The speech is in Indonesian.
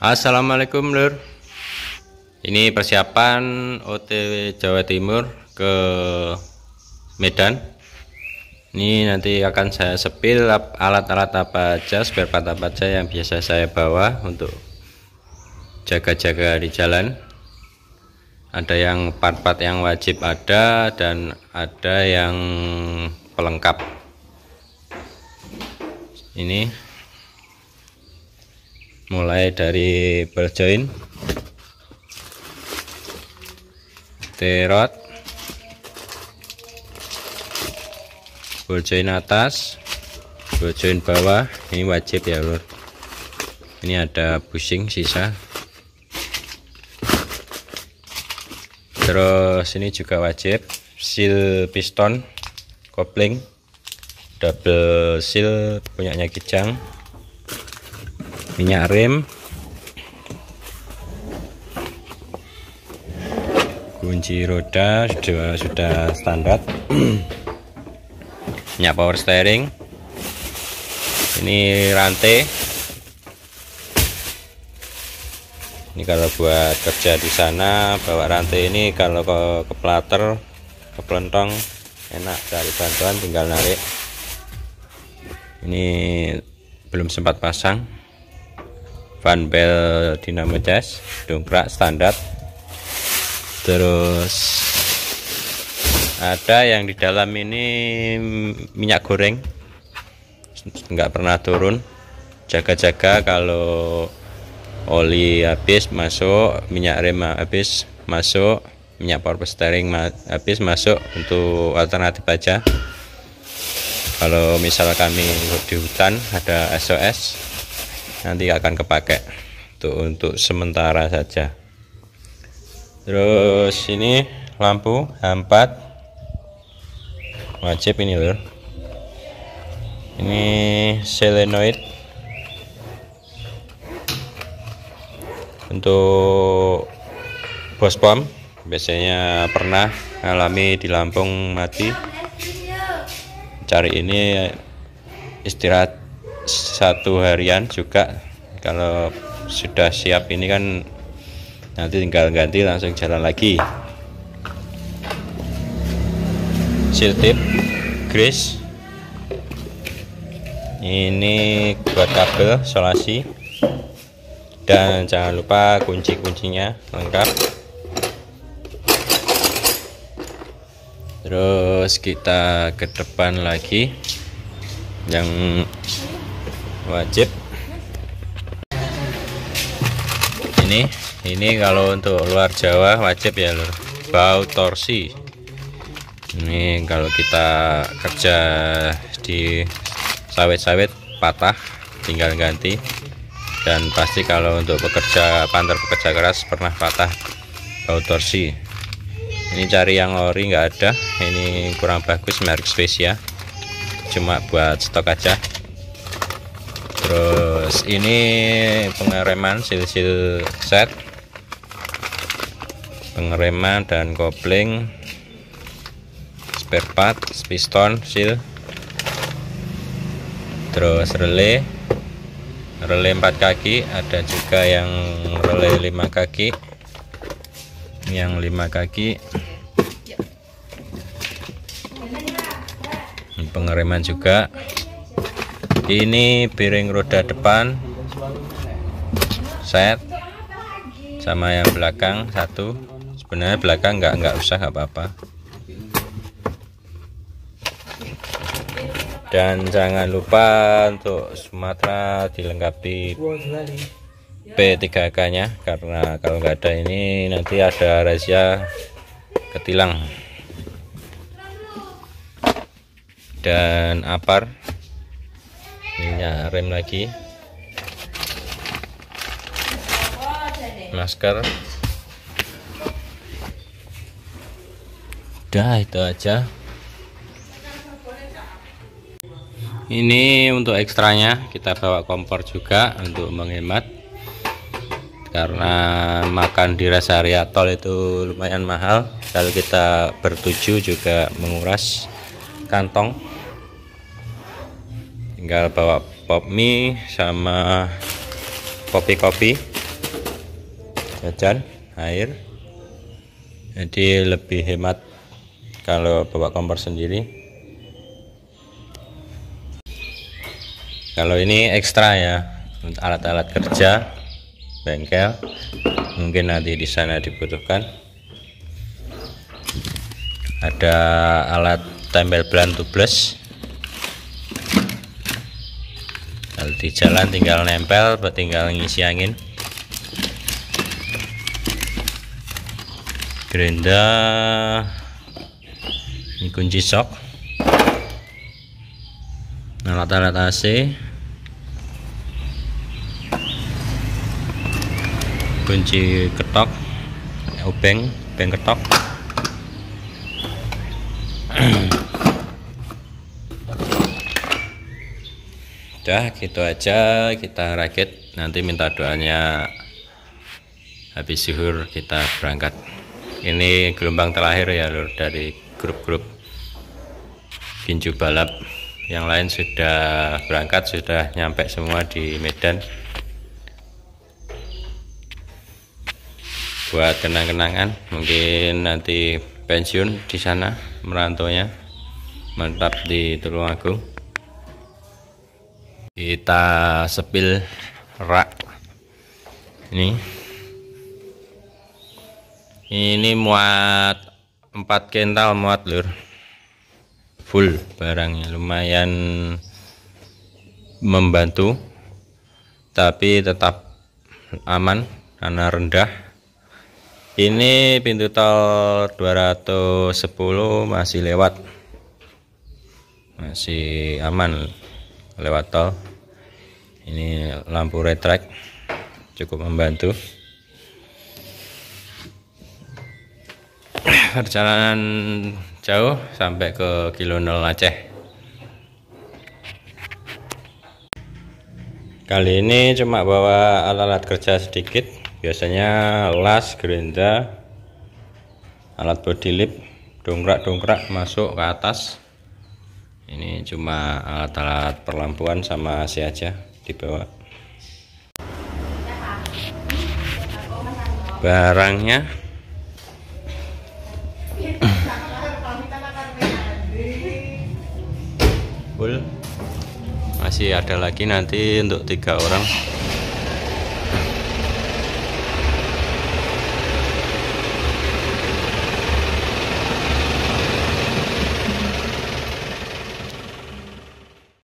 Assalamualaikum Lur. Ini persiapan OTW Jawa Timur ke Medan. Ini nanti akan saya sepil alat-alat apa aja, spare part apa aja yang biasa saya bawa untuk jaga-jaga di jalan. Ada yang part-part yang wajib ada dan ada yang pelengkap. Ini mulai dari ball joint, T-rod, ball joint atas, ball joint bawah, ini wajib ya Lur. Ini ada bushing sisa. Terus ini juga wajib seal piston, kopling, double seal punyanya Kijang, minyak rem, kunci roda sudah standar, minyak power steering, ini rantai. Ini kalau buat kerja di sana bawa rantai ini, kalau ke plater, ke pelentong enak, cari bantuan tinggal narik. Ini belum sempat pasang. Fan belt dinamo cas, dongkrak standar. Terus ada yang di dalam ini minyak goreng, nggak pernah turun. Jaga-jaga kalau oli habis masuk, minyak rem habis masuk, minyak power steering habis masuk, untuk alternatif aja. Kalau misal kami di hutan ada SOS, nanti akan kepake untuk sementara saja. Terus ini lampu H4 wajib ini Lur. Ini solenoid untuk bos pom, biasanya pernah alami di Lampung mati. Cari ini istirahat 1 harian juga. Kalau sudah siap ini kan nanti tinggal ganti langsung jalan lagi. Seal tip, grease, ini buat kabel solasi, dan jangan lupa kunci-kuncinya lengkap. Terus kita ke depan lagi yang wajib ini kalau untuk luar Jawa wajib ya Lur, baut torsi. Ini kalau kita kerja di sawit-sawit patah tinggal ganti, dan pasti kalau untuk pekerja pantar, pekerja keras pernah patah baut torsi. Ini cari yang ori nggak ada, ini kurang bagus, merek Specia, cuma buat stok aja. Terus ini pengereman sil-sil set, pengereman dan kopling, spare part, piston, seal. Terus relay 4 kaki, ada juga yang relay 5 kaki, yang 5 kaki. Ini pengereman juga. Ini bearing roda depan set, sama yang belakang satu. Sebenarnya belakang nggak usah, nggak apa-apa. Dan jangan lupa untuk Sumatera dilengkapi P3K nya, karena kalau nggak ada ini nanti ada razia ketilang. Dan apar, minyak rem lagi, masker. Udah itu aja. Ini untuk ekstranya kita bawa kompor juga untuk menghemat, karena makan di rest area tol itu lumayan mahal. Kalau kita bertuju juga menguras kantong. Tinggal bawa pop mie sama kopi-kopi jajan air, jadi lebih hemat kalau bawa kompor sendiri. Kalau ini ekstra ya, alat-alat kerja bengkel, mungkin nanti di sana dibutuhkan. Ada alat tempel ban tubeless, kalau di jalan tinggal nempel, tinggal ngisi angin. Gerinda, ini kunci sok, alat-alat AC, kunci ketok, obeng ketok. Udah gitu aja, kita rakit, nanti minta doanya habis zuhur kita berangkat. Ini gelombang terakhir ya lur, dari grup-grup Ginju balap. Yang lain sudah berangkat, sudah nyampe semua di Medan. Buat kenang-kenangan, mungkin nanti pensiun di sana, merantaunya mantap di Tulungagung. Kita sepil rak ini muat 4 kental muat lur, full barangnya, lumayan membantu tapi tetap aman karena rendah. Ini pintu tol 210 masih lewat, masih aman lewat tol. Ini lampu retrek cukup membantu. Perjalanan jauh sampai ke Kilo 0 Aceh. Kali ini cuma bawa alat-alat kerja sedikit, biasanya las, gerinda, alat body lift, dongkrak masuk ke atas. Ini cuma alat-alat perlampuan sama AC aja dibawa. Barangnya full, masih ada lagi nanti untuk 3 orang.